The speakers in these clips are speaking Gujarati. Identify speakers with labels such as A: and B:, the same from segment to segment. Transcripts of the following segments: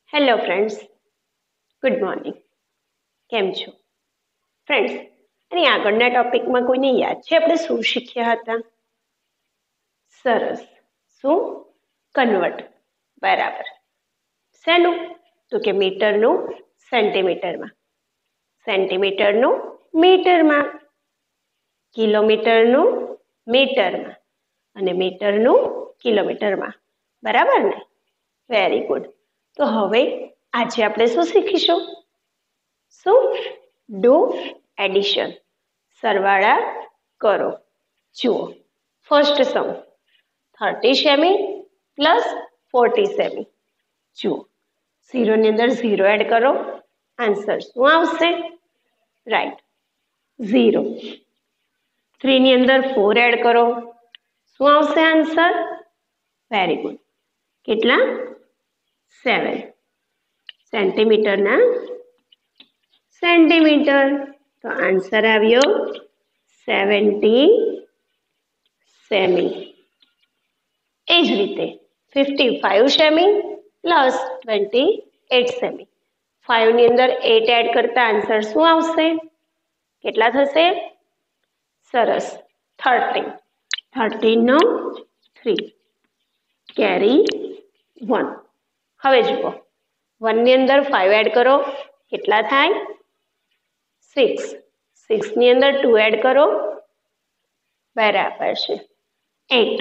A: Hello friends, good morning. કેમ છો ફ્રેન્ડ્સ? અને આગળના ટોપિકમાં કોઈને યાદ છે આપણે શું શીખ્યા હતા? સરસ. શું? કન્વર્ટ. બરાબર. શેનું? તો કે મીટરનું સેન્ટીમીટરમાં, સેન્ટીમીટરનું મીટરમાં, કિલોમીટરનું મીટરમાં અને મીટરનું કિલોમીટરમાં. બરાબર ને? Very good. તો હવે આજે આપણે શું શીખીશું? શું? Do addition. સરવાળા કરો. જુઓ, first sum 30 cm plus 40 cm. જુઓ, 0 ની અંદર 0 એડ કરો, આન્સર શું આવશે? રાઈટ, 0. 3 ની અંદર 4 એડ કરો, શું આવશે આન્સર? Very good. કેટલા? 7. સેન્ટીમીટરના સેન્ટીમીટર, તો આન્સર આવ્યો 70 સેમી. એ જ રીતે 55 સેમી પ્લસ 28 સેમી. 5 ની અંદર 8 એડ કરતા આન્સર શું આવશે? કેટલા થશે? સરસ, 13. 13 નો 3, કેરી 1. હવે જુઓ, 1 ની અંદર 5 એડ કરો, કેટલા થાય? 6. 6 ની અંદર 2 એડ કરો, બરાબર છે 8.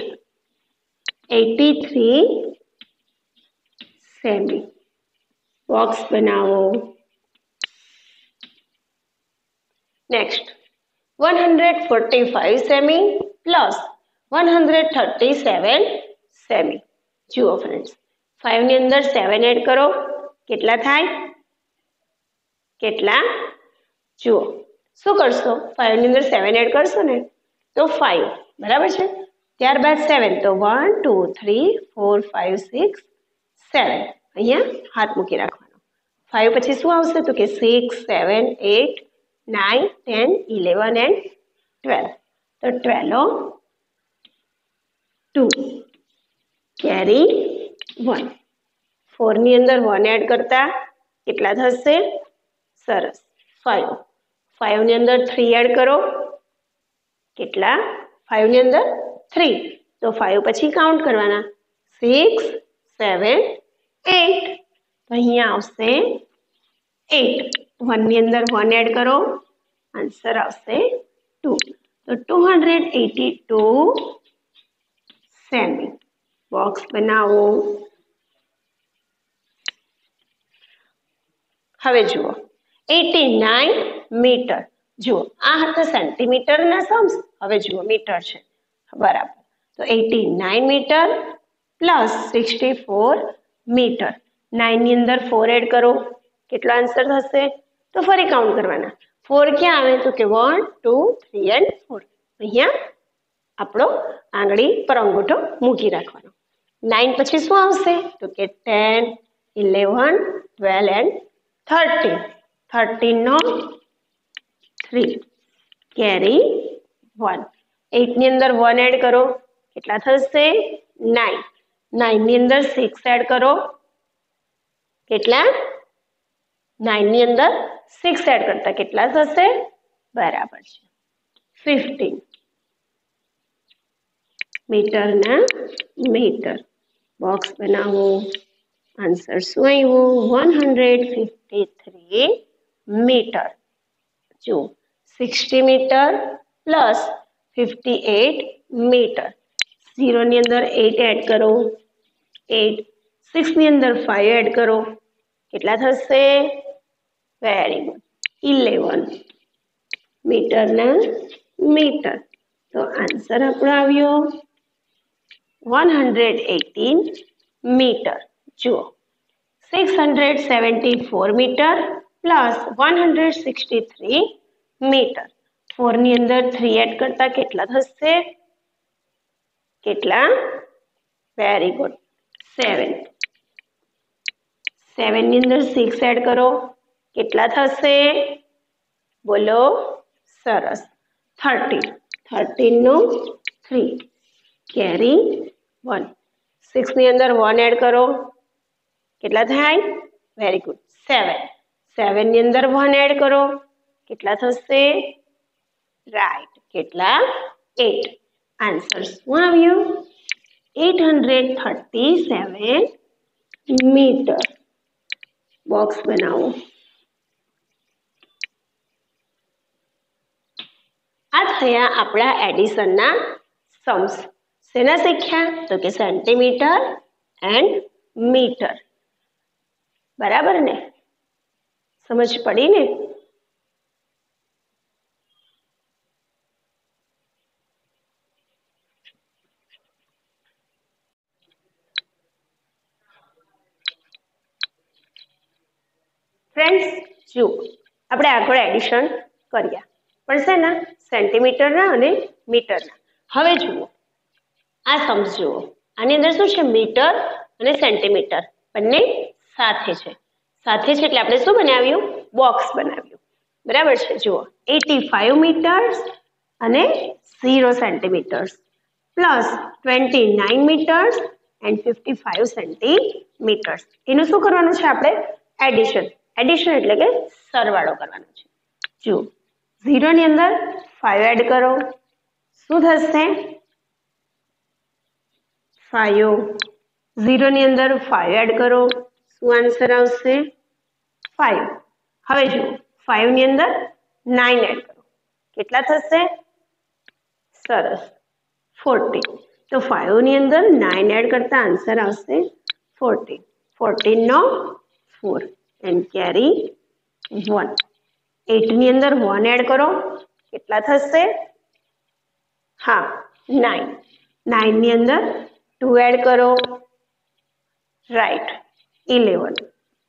A: 83 સેમી. બોક્સ બનાવો. Next 145 cm plus 137 cm. જુઓ ફ્રેન્ડ્સ, 5 ની અંદર 7 એડ કરો, કેટલા થાય? કેટલા? જુઓ, શું કરશો? 5 ની અંદર 7 એડ કરશો ને તો 5, બરાબર છે. ત્યારબાદ 7, તો 1 2 3 4 5 6 7. અહીંયા હાથ મૂકી રાખવાનો. 5 પછી શું આવશે? તો કે 6 7 8 9 10 11 and 12. તો 12 2, કેરી 1. 4 ની અંદર 1 એડ કરતા કેટલા થશે? સરસ, 5. 5 ની અંદર 3 એડ કરો, કેટલા? 5 ની અંદર 3, તો 5 પછી કાઉન્ટ કરવાના, 6 7 8. તો અહીંયા આવશે 8. 1 ની અંદર 1 એડ કરો, આન્સર આવશે 2. તો 282 સેમી. બોક્સ બનાવો. હવે જુઓ, 89 મીટર. જુઓ, આ હતા સેન્ટીમીટરના સમ્સ, હવે જુઓ મીટર છે, બરાબર. તો 89 મીટર પ્લસ 64 મીટર. 9 ની અંદર 4 એડ કરો, કેટલો આન્સર થશે? તો ફરી કાઉન્ટ કરવાના. 4 ક્યાં આવે? તો કે 1 2 3 and 4. અહીંયા આપણો આંગળી પર અંગૂઠો મૂકી રાખવાનો. 9 પછી શું આવશે? તો કે 10 11 12 and 13. 13 નો 3, કેરી 1. 8 ની અંદર 1 એડ કરો, કેટલા થશે? 9. 9 ની અંદર 6 એડ કરો, કેટલા? 9 ની અંદર 6 એડ કરતા કેટલા થશે? બરાબર છે 15. મીટરના મીટર. બોક્સ બનાવો. આન્સર શું આવ્યું? 153 મીટર. જો 60 મીટર પ્લસ 58 મીટર. 0 ની અંદર 8 એડ કરો, 8. 6 ની અંદર 5 એડ કરો, કેટલા થશે? વેરી ગુડ, 11 મીટરના મીટર. તો આન્સર આપણો આવ્યો 118 મીટર. જુઓ, 674 મીટર પ્લસ 163 મીટર. 4 ની અંદર 3 એડ કરતા કેટલા થશે? કેટલા? Very good, 7. 7 ની અંદર 6 એડ કરો, કેટલા થશે? બોલો. સરસ, 13. 13 નો 3, કેરી 1. 6 ની અંદર 1 એડ કરો, કેટલા થાય? વેરી ગુડ 7 7 ની અંદર 1 એડ કરો કેટલા થશે રાઈટ કેટલા 8 આન્સર શું આવ્યું 837 મીટર બોક્સ બનાવો આ થયા આપણા એડિશનના सम्स सेना सीख्या तो कि सेंटीमीटर एंड मीटर बराबर ने समझ पड़ी ने फ्रेंड्स जो આપણે આગળ એડિશન કર્યા પણ છે ને સેન્ટીમીટરના અને મીટરના હવે જુઓ આ सम्स જુઓ આની અંદર શું છે મીટર અને સેન્ટીમીટર બંને સાથે છે એટલે આપણે શું બનાવ્યું બોક્સ બનાવ્યું બરાબર છે જુઓ 85 મીટર્સ અને 0 centimetres plus 29 metres and 55 centimetres એનું શું કરવાનું છે આપણે એડિશન એટલે કે સરવાળો કરવાનો છે જુઓ 0 ની અંદર 5 એડ કરો શું થશે 5 0 ની અંદર 5 એડ કરો શું આન્સર આવશે 5 હવે જુઓ 5 ની અંદર 9 એડ કરો કેટલા થશે સરસ 14 તો 5 ની અંદર 9 એડ કરતા આન્સર આવશે 14 14 નો 4 એન્ડ કેરી 1 8 ની અંદર 1 એડ કરો કેટલા થશે हाँ 9 9 ની અંદર 2 એડ કરો રાઈટ 11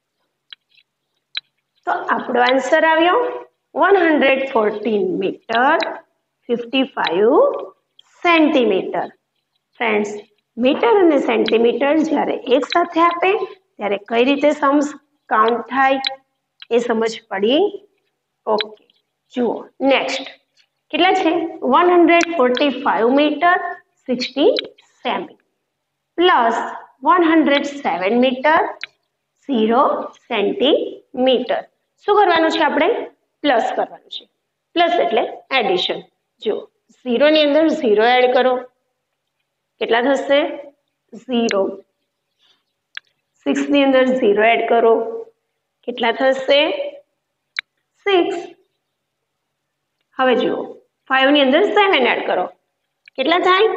A: તો આપણો આન્સર આવ્યો 114 મીટર 55 સેન્ટીમીટર फ्रेंड्स मीटर અને સેન્ટીમીટર જ્યારે એક સાથે આપે ત્યારે કઈ રીતે सम्स કાઉન્ટ થાય એ સમજ પડી ઓકે જુઓ નેક્સ્ટ કેટલા છે 145 metre 60 cm plus 107 metre 0 centimetre શું કરવાનું છે આપણે પ્લસ કરવાનું છે પ્લસ એટલે એડિશન જો 0 ની અંદર 0 એડ કરો કેટલા થશે 0 6 ની અંદર 0 એડ કરો કેટલા થશે 6 હવે જુઓ 5 ની અંદર 7 એડ કરો કેટલા થાય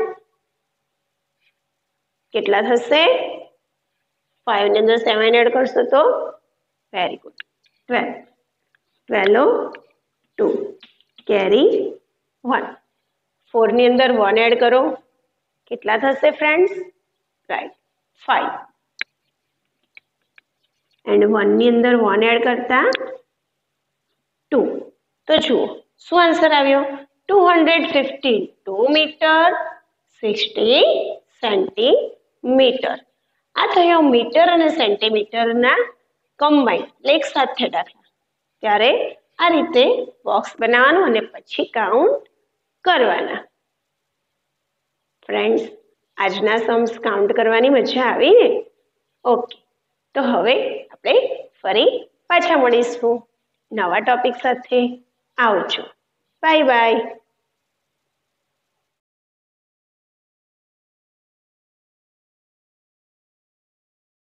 A: કેટલા થશે 5 ની અંદર 7 એડ કરશો તો વેરી ગુડ 12 12 2 કેરી 1 4 ની અંદર 1 એડ કરો કેટલા થશે ફ્રેન્ડ્સ રાઈટ 5 એન્ડ 1 ની અંદર 1 એડ કરતા 2 તો જુઓ શું આન્સર આવ્યો 252 મીટર 60 સેન્ટીમીટર આ થયો મીટર અને સેન્ટીમીટરના કમ્બાઈન એટલે એક સાથે દાખલા ત્યારે આ રીતે બોક્સ બનાવવાનું અને પછી કાઉન્ટ કરવાના ફ્રેન્ડ્સ આજના सम्स કાઉન્ટ કરવાની મજા આવી ને ઓકે તો હવે આપણે ફરી પાછા મળીશું નવા ટોપિક સાથે આવજો બાય બાય